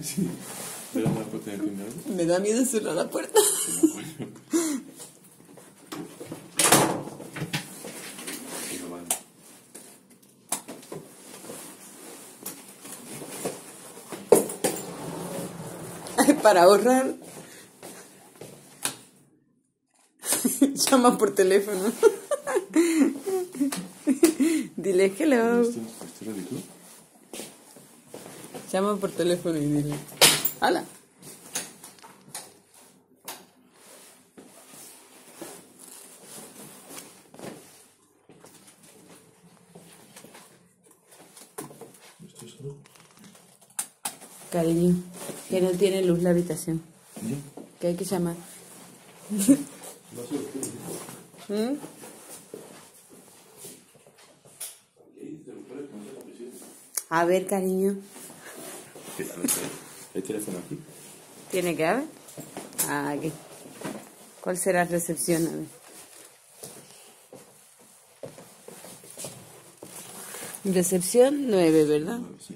Sí. ¿Cerrar la puerta del primero? Me da miedo cerrar la puerta. Para ahorrar, llama por teléfono. Dile hello. Llama por teléfono y dile hola. Cariño, que no tiene luz la habitación. Que hay que llamar. A ver, cariño. ¿Hay teléfono aquí? ¿Tiene que haber? Ah, aquí. ¿Cuál será la recepción? A ver. Recepción 9, ¿verdad? Sí.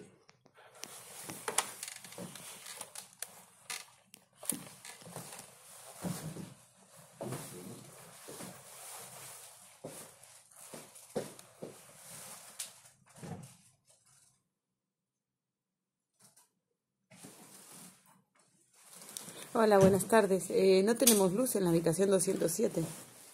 Hola, buenas tardes. No tenemos luz en la habitación 207.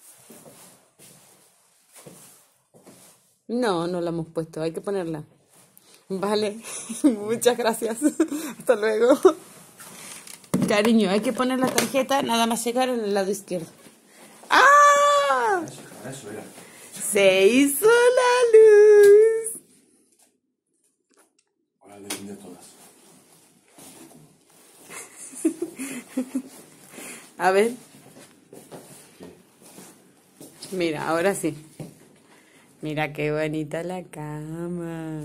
No, no la hemos puesto. Hay que ponerla. Vale. Muchas gracias. Hasta luego. Cariño, hay que poner la tarjeta nada más llegar en el lado izquierdo. ¡Ah! Eso era. Se hizo la luz. Ahora le vine a todas. A ver. ¿Qué? Mira, ahora sí. Mira qué bonita la cama.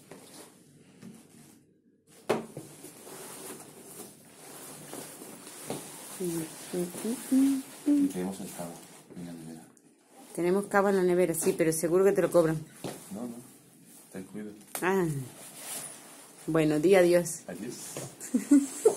Y tenemos el cabo en la nevera. Tenemos cava en la nevera, sí, pero seguro que te lo cobran. No, ten cuidado. Ah. Bueno, di adiós. Adiós.